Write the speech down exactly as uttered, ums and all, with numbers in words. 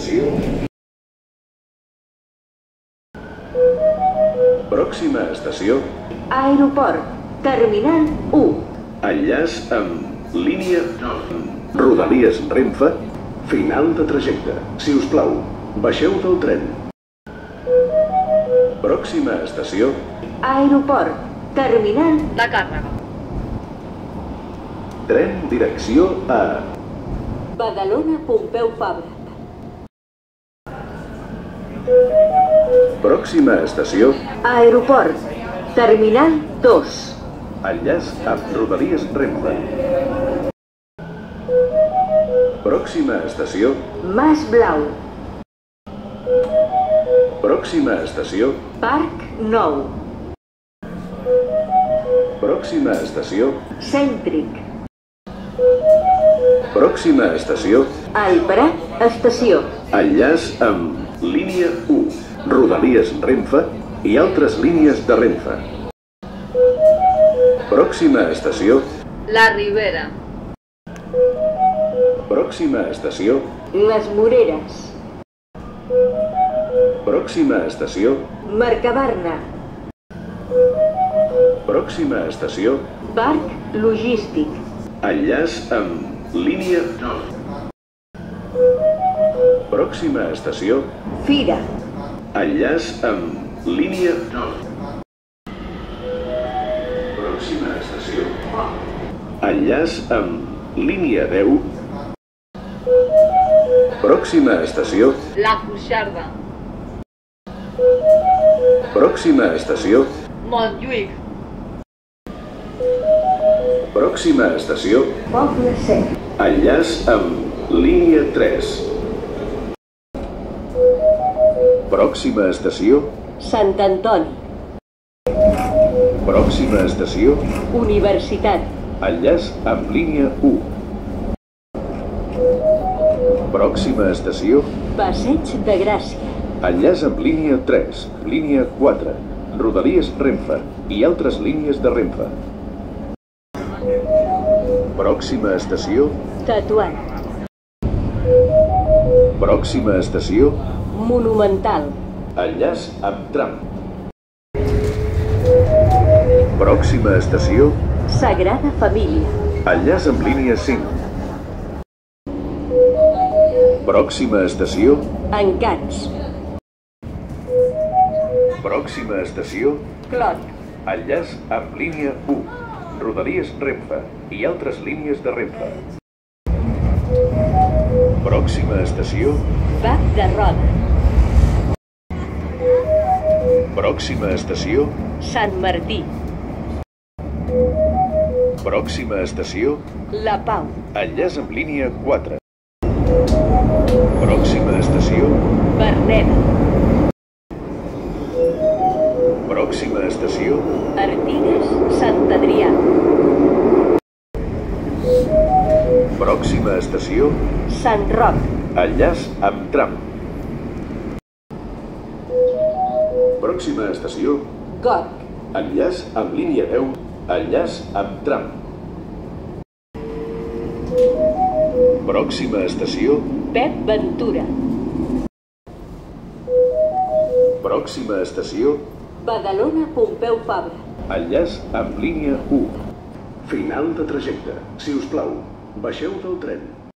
estació. Pròxima estació. Aeroport. Terminal u. Enllaç amb línia Rodalies Renfe. Final de trajecte. Si us plau, baixeu del tren. Pròxima estació. Aeroport. Terminal de càrrega. Tren direcció a Badalona Pompeu Fabra. Pròxima estació. Aeroport. Terminal dos. Enllaç amb Rodalies Renfe. Pròxima estació. Mas Blau. Pròxima estació. Parc Nou. Pròxima estació. Cèntric. Pròxima estació. El Prat, estació. Enllaç amb línia u, Rodalies Renfe i altres línies de Renfe. Pròxima estació. La Ribera. Pròxima estació. Les Moreres. Pròxima estació. Mercabarna. Pròxima estació. Parc Logístic. Enllaç amb línia. Pròxima estació. Fira. Enllaç amb línia. Pròxima estació. Enllaç amb línia deu. Pròxima estació. La Cuixarda. Pròxima estació. Montjuïc. Pròxima estació. Poble Sec. Enllaç amb línia tres. Pròxima estació. Sant Antoni. Pròxima estació. Universitat. Enllaç amb línia u. Pròxima estació. Passeig de Gràcia. Enllaç amb línia tres, línia quatre, Rodalies Renfe i altres línies de Renfe. Pròxima estació. Tatuat. Pròxima estació. Monumental. Enllaç amb tram. Pròxima estació. Sagrada Família. Enllaç amb línia cinc. Pròxima estació. Encants. Pròxima estació. Clot. Enllaç amb línia u, Rodalies Renfe i altres línies de Renfe. Pròxima estació. Bac de Roda. Pròxima estació. Sant Martí. Pròxima estació. La Pau. Enllaç amb línia quatre. Pròxima estació. Verneda. Pròxima estació. Artigues, Sant Adrià. Pròxima estació. Sant Roc. Enllaç amb tram. Pròxima estació. Gorg. Enllaç amb línia deu. Enllaç amb tram. Pròxima estació. Pep Ventura. Pròxima estació. Badalona Pompeu Fabra. Enllaç amb línia u. Final de trajecte. Si us plau, baixeu del tren.